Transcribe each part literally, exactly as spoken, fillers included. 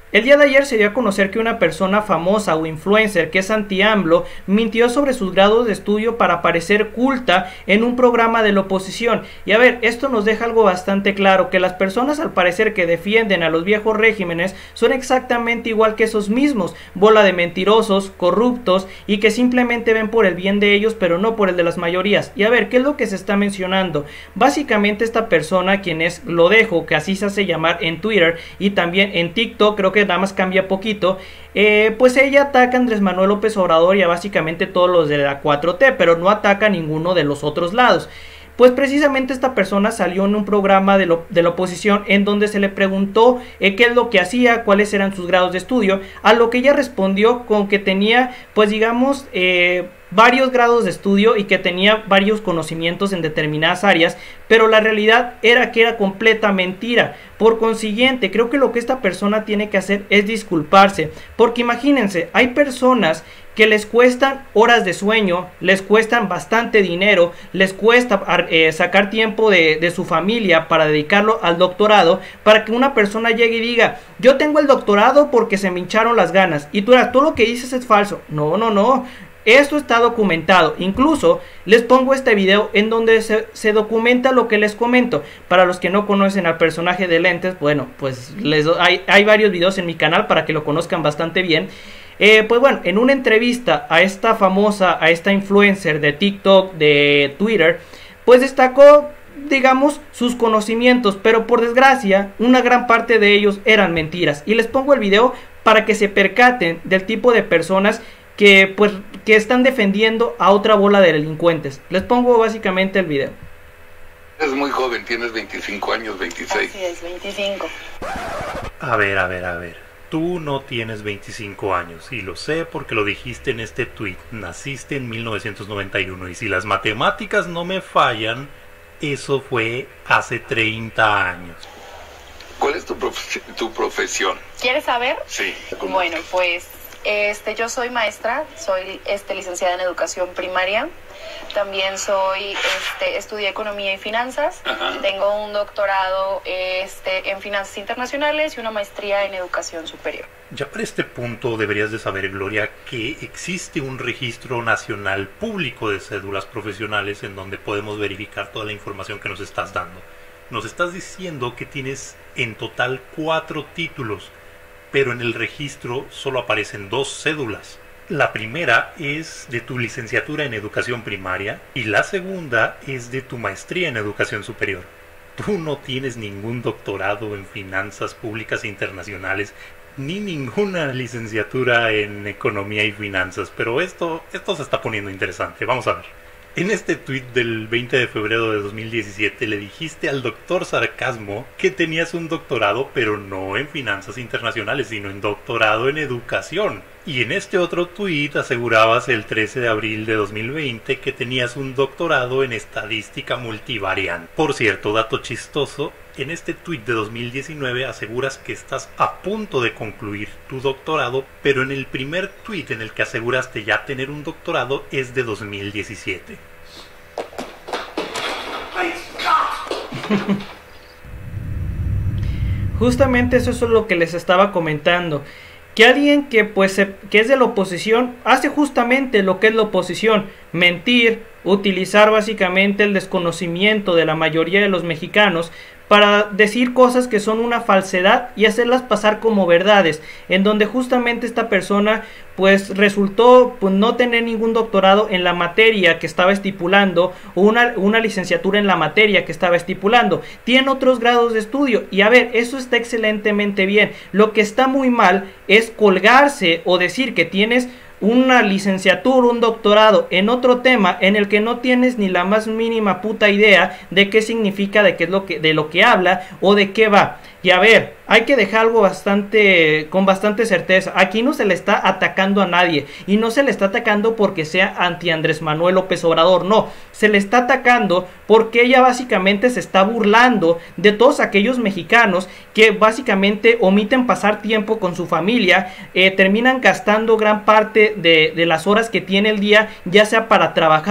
El día de ayer se dio a conocer que una persona famosa o influencer que es anti-AMLO mintió sobre sus grados de estudio para parecer culta en un programa de la oposición. Y a ver, esto nos deja algo bastante claro, que las personas al parecer que defienden a los viejos regímenes son exactamente igual que esos mismos, bola de mentirosos, corruptos y que simplemente ven por el bien de ellos pero no por el de las mayorías. Y a ver, ¿qué es lo que se está mencionando? Básicamente esta persona, quien es Lodejo, que así se hace llamar en Twitter y también en TikTok, creo que nada más cambia poquito, eh, pues ella ataca a Andrés Manuel López Obrador y a básicamente todos los de la cuatro T, pero no ataca a ninguno de los otros lados. Pues precisamente esta persona salió en un programa de, lo, de la oposición en donde se le preguntó eh, qué es lo que hacía, cuáles eran sus grados de estudio, a lo que ella respondió con que tenía, pues digamos, eh, varios grados de estudio y que tenía varios conocimientos en determinadas áreas, pero la realidad era que era completa mentira. Por consiguiente, creo que lo que esta persona tiene que hacer es disculparse, porque imagínense, hay personas que les cuestan horas de sueño, les cuestan bastante dinero, les cuesta eh, sacar tiempo de, de su familia para dedicarlo al doctorado, para que una persona llegue y diga, yo tengo el doctorado porque se me hincharon las ganas, y tú dirás, todo lo que dices es falso. No, no, no. Esto está documentado, incluso les pongo este video en donde se, se documenta lo que les comento. Para los que no conocen al personaje de lentes, bueno, pues les, hay, hay varios videos en mi canal para que lo conozcan bastante bien. Eh, pues bueno, en una entrevista a esta famosa, a esta influencer de TikTok, de Twitter, pues destacó, digamos, sus conocimientos, pero por desgracia, una gran parte de ellos eran mentiras. Y les pongo el video para que se percaten del tipo de personas que pues que están defendiendo a otra bola de delincuentes. Les pongo básicamente el video. Eres muy joven, tienes veinticinco años, veintiséis. Así es, veinticinco. A ver, a ver, a ver. Tú no tienes veinticinco años, y lo sé porque lo dijiste en este tweet. Naciste en mil novecientos noventa y uno, y si las matemáticas no me fallan, eso fue hace treinta años. ¿Cuál es tu, profe tu profesión? ¿Quieres saber? Sí. Bueno, pues este, yo soy maestra, soy este, licenciada en educación primaria. También soy, este, estudié economía y finanzas. Ajá. Tengo un doctorado este, en finanzas internacionales y una maestría en educación superior. Ya para este punto deberías de saber, Gloria, que existe un registro nacional público de cédulas profesionales en donde podemos verificar toda la información que nos estás dando. Nos estás diciendo que tienes en total cuatro títulos, pero en el registro solo aparecen dos cédulas. La primera es de tu licenciatura en educación primaria y la segunda es de tu maestría en educación superior. Tú no tienes ningún doctorado en finanzas públicas internacionales ni ninguna licenciatura en economía y finanzas, pero esto, esto se está poniendo interesante. Vamos a ver. En este tuit del veinte de febrero de dos mil diecisiete le dijiste al doctor Sarcasmo que tenías un doctorado, pero no en finanzas internacionales, sino en doctorado en educación. Y en este otro tuit asegurabas el trece de abril de dos mil veinte que tenías un doctorado en estadística multivariante. Por cierto, dato chistoso, en este tuit de dos mil diecinueve aseguras que estás a punto de concluir tu doctorado, pero en el primer tuit en el que aseguraste ya tener un doctorado es de dos mil diecisiete. Justamente eso es lo que les estaba comentando. Que alguien que pues se, que es de la oposición hace justamente lo que es la oposición, mentir, utilizar básicamente el desconocimiento de la mayoría de los mexicanos para decir cosas que son una falsedad y hacerlas pasar como verdades, en donde justamente esta persona pues resultó pues, no tener ningún doctorado en la materia que estaba estipulando o una, una licenciatura en la materia que estaba estipulando. Tiene otros grados de estudio y a ver, eso está excelentemente bien. Lo que está muy mal es colgarse o decir que tienes una licenciatura, un doctorado en otro tema en el que no tienes ni la más mínima puta idea de qué significa, de qué es lo que, de lo que habla o de qué va. Y a ver, hay que dejar algo bastante, con bastante certeza. Aquí no se le está atacando a nadie. Y no se le está atacando porque sea anti Andrés Manuel López Obrador. No, se le está atacando porque ella básicamente se está burlando de todos aquellos mexicanos que básicamente omiten pasar tiempo con su familia. Eh, terminan gastando gran parte de, de las horas que tiene el día, ya sea para trabajar,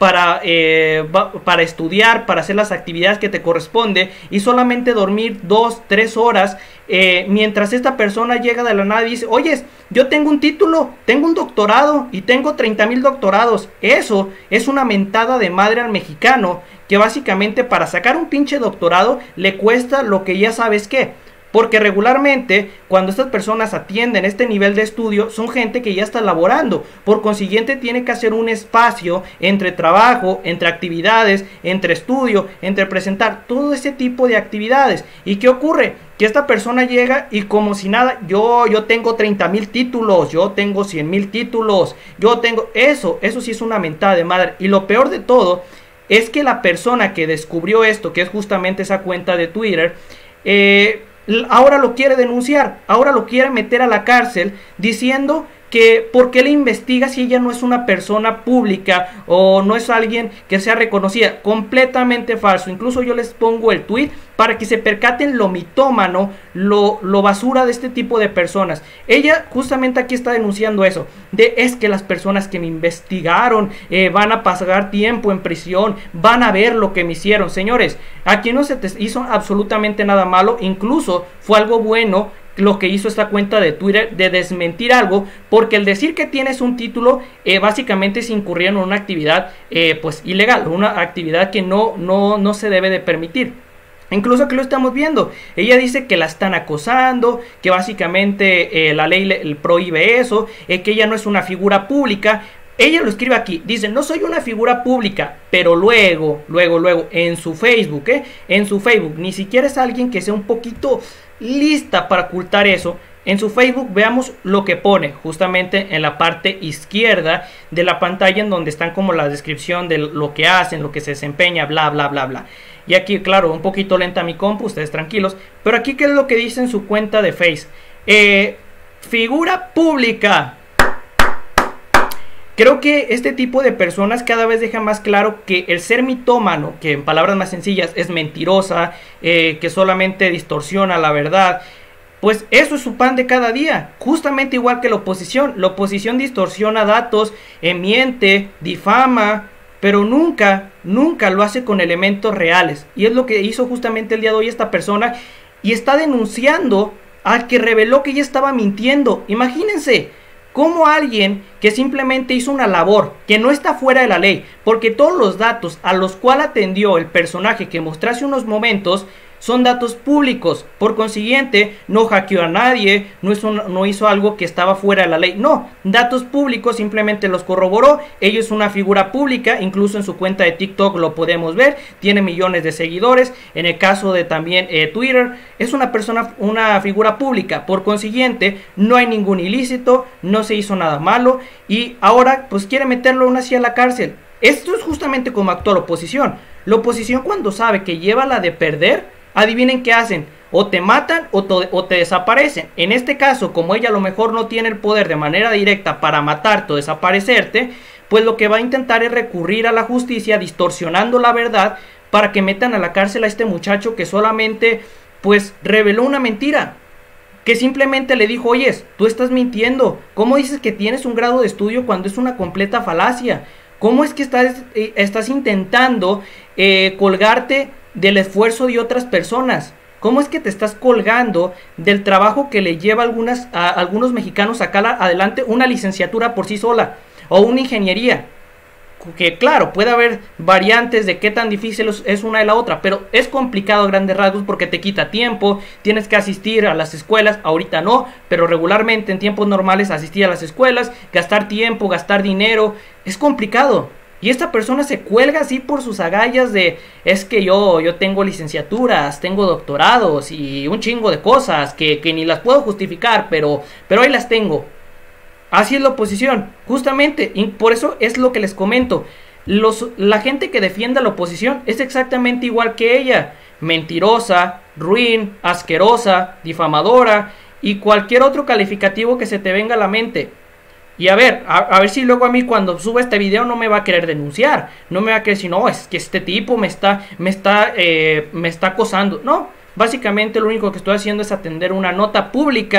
para, eh, para estudiar, para hacer las actividades que te corresponde y solamente dormir dos, tres horas, eh, mientras esta persona llega de la nada y dice, oye, yo tengo un título, tengo un doctorado y tengo treinta mil doctorados. Eso es una mentada de madre al mexicano, que básicamente para sacar un pinche doctorado le cuesta lo que ya sabes qué. Porque regularmente cuando estas personas atienden este nivel de estudio son gente que ya está laborando. Por consiguiente tiene que hacer un espacio entre trabajo, entre actividades, entre estudio, entre presentar todo ese tipo de actividades. ¿Y qué ocurre? Que esta persona llega y como si nada, yo, yo tengo treinta mil títulos, yo tengo cien mil títulos, yo tengo eso, eso sí es una mentada de madre. Y lo peor de todo es que la persona que descubrió esto, que es justamente esa cuenta de Twitter, eh... ahora lo quiere denunciar, ahora lo quiere meter a la cárcel diciendo que por qué le investiga si ella no es una persona pública o no es alguien que sea reconocida. Completamente falso. Incluso yo les pongo el tweet para que se percaten lo mitómano, lo, lo basura de este tipo de personas. Ella justamente aquí está denunciando eso, de es que las personas que me investigaron eh, van a pasar tiempo en prisión, van a ver lo que me hicieron. Señores, aquí no se te hizo absolutamente nada malo, incluso fue algo bueno lo que hizo esta cuenta de Twitter de desmentir algo, porque el decir que tienes un título eh, básicamente es incurrir en una actividad eh, pues ilegal, una actividad que no, no, no se debe de permitir. Incluso que lo estamos viendo, ella dice que la están acosando, que básicamente eh, la ley le, le prohíbe eso, eh, que ella no es una figura pública. Ella lo escribe aquí, dice, no soy una figura pública, pero luego, luego, luego, en su Facebook, ¿eh? En su Facebook, ni siquiera es alguien que sea un poquito lista para ocultar eso. En su Facebook veamos lo que pone justamente en la parte izquierda de la pantalla, en donde están como la descripción de lo que hacen, lo que se desempeña, bla, bla, bla, bla. Y aquí, claro, un poquito lenta mi compu, ustedes tranquilos, pero aquí qué es lo que dice en su cuenta de Face. Eh, figura pública. Creo que este tipo de personas cada vez deja más claro que el ser mitómano, que en palabras más sencillas es mentirosa, eh, que solamente distorsiona la verdad, pues eso es su pan de cada día, justamente igual que la oposición. La oposición distorsiona datos, eh, miente, difama, pero nunca, nunca lo hace con elementos reales. Y es lo que hizo justamente el día de hoy esta persona, y está denunciando al que reveló que ella estaba mintiendo. Imagínense cómo alguien que simplemente hizo una labor que no está fuera de la ley, porque todos los datos a los cuales atendió el personaje que mostré hace unos momentos son datos públicos. Por consiguiente, no hackeó a nadie, no hizo, no hizo algo que estaba fuera de la ley. No, datos públicos, simplemente los corroboró. Ella es una figura pública, incluso en su cuenta de TikTok lo podemos ver. Tiene millones de seguidores. En el caso de también eh, Twitter, es una persona, una figura pública. Por consiguiente, no hay ningún ilícito, no se hizo nada malo. Y ahora, pues quiere meterlo aún así a la cárcel. Esto es justamente como actuó la oposición. La oposición, cuando sabe que lleva la de perder, adivinen qué hacen, o te matan o, to o te desaparecen. En este caso, como ella a lo mejor no tiene el poder de manera directa para matarte o desaparecerte, pues lo que va a intentar es recurrir a la justicia distorsionando la verdad para que metan a la cárcel a este muchacho que solamente pues reveló una mentira, que simplemente le dijo, oyes, tú estás mintiendo, ¿cómo dices que tienes un grado de estudio cuando es una completa falacia? ¿Cómo es que estás, eh, estás intentando eh, colgarte del esfuerzo de otras personas? ¿Cómo es que te estás colgando del trabajo que le lleva a, algunas, a algunos mexicanos a sacar adelante una licenciatura por sí sola o una ingeniería? Que claro, puede haber variantes de qué tan difícil es una de la otra, pero es complicado a grandes rasgos porque te quita tiempo, tienes que asistir a las escuelas, ahorita no, pero regularmente en tiempos normales asistir a las escuelas, gastar tiempo, gastar dinero, es complicado. Y esta persona se cuelga así por sus agallas de, es que yo, yo tengo licenciaturas, tengo doctorados y un chingo de cosas que, que ni las puedo justificar, pero, pero ahí las tengo. Así es la oposición, justamente, y por eso es lo que les comento. Los, la gente que defiende a la oposición es exactamente igual que ella. Mentirosa, ruin, asquerosa, difamadora y cualquier otro calificativo que se te venga a la mente. Y a ver, a, a ver si luego a mí cuando suba este video no me va a querer denunciar. No me va a querer decir, no, es que este tipo me está, me está, eh, me está acosando. No, básicamente lo único que estoy haciendo es atender una nota pública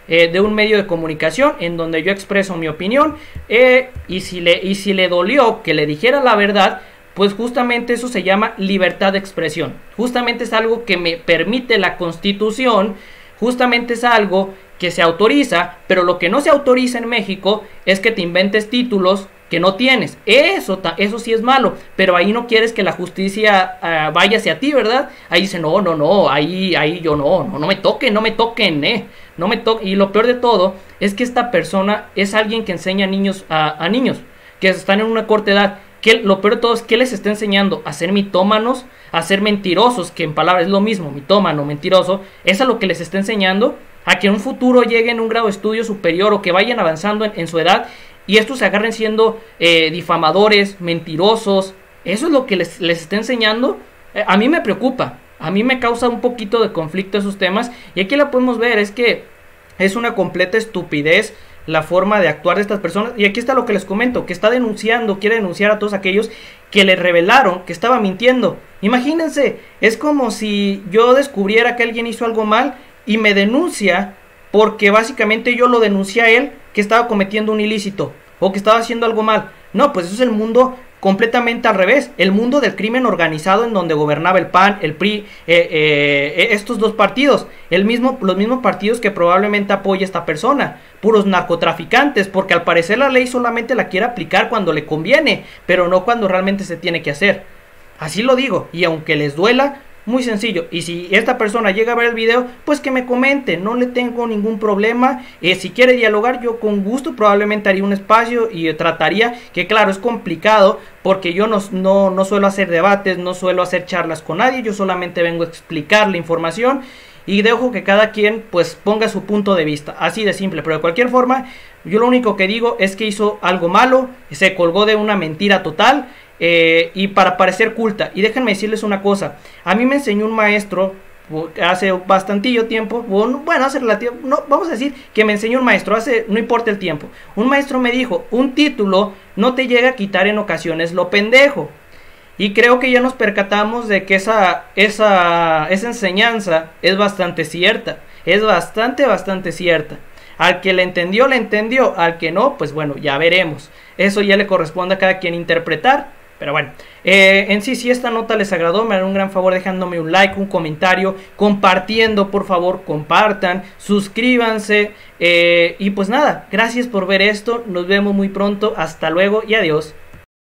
eh, de un medio de comunicación en donde yo expreso mi opinión, eh, y, si le, y si le dolió que le dijera la verdad, pues justamente eso se llama libertad de expresión. Justamente es algo que me permite la Constitución, justamente es algo que se autoriza, pero lo que no se autoriza en México es que te inventes títulos que no tienes. Eso, eso sí es malo, pero ahí no quieres que la justicia uh, vaya hacia ti, ¿verdad? Ahí dice, no, no, no, ahí, ahí yo no, no, no me toquen, no me toquen, eh, no me toquen. Y lo peor de todo es que esta persona es alguien que enseña a niños, a, a niños que están en una corta edad. Que lo peor de todo es que les está enseñando a ser mitómanos, a ser mentirosos, que en palabras es lo mismo, mitómano, mentiroso. Eso es lo que les está enseñando, a que en un futuro lleguen a un grado de estudio superior o que vayan avanzando en, en su edad y estos se agarren siendo eh, difamadores, mentirosos. Eso es lo que les, les está enseñando. Eh, a mí me preocupa, a mí me causa un poquito de conflicto esos temas, y aquí la podemos ver, es que es una completa estupidez la forma de actuar de estas personas. Y aquí está lo que les comento, que está denunciando, quiere denunciar a todos aquellos que le revelaron que estaba mintiendo. Imagínense, es como si yo descubriera que alguien hizo algo mal y me denuncia porque básicamente yo lo denuncié a él que estaba cometiendo un ilícito o que estaba haciendo algo mal. No, pues eso es el mundo completamente al revés, el mundo del crimen organizado en donde gobernaba el P A N, el P R I, eh, eh, estos dos partidos, el mismo, los mismos partidos que probablemente apoya esta persona, puros narcotraficantes, porque al parecer la ley solamente la quiere aplicar cuando le conviene, pero no cuando realmente se tiene que hacer. Así lo digo, y aunque les duela, muy sencillo, y si esta persona llega a ver el video, pues que me comente, no le tengo ningún problema. Eh, si quiere dialogar, yo con gusto probablemente haría un espacio y eh, trataría, que claro, es complicado, porque yo no, no, no suelo hacer debates, no suelo hacer charlas con nadie, yo solamente vengo a explicar la información, y dejo que cada quien pues ponga su punto de vista, así de simple. Pero de cualquier forma, yo lo único que digo es que hizo algo malo, se colgó de una mentira total, Eh, y para parecer culta. Y déjenme decirles una cosa, a mí me enseñó un maestro hace bastantillo tiempo, bueno, hace relativo, no, vamos a decir que me enseñó un maestro, hace, no importa el tiempo, un maestro me dijo, un título no te llega a quitar en ocasiones lo pendejo. Y creo que ya nos percatamos de que esa, esa, esa enseñanza es bastante cierta, es bastante, bastante cierta. Al que le entendió, le entendió, al que no, pues bueno, ya veremos. Eso ya le corresponde a cada quien interpretar. Pero bueno, eh, en sí, si esta nota les agradó, me harán un gran favor dejándome un like, un comentario, compartiendo, por favor, compartan, suscríbanse, eh, y pues nada, gracias por ver esto, nos vemos muy pronto, hasta luego y adiós.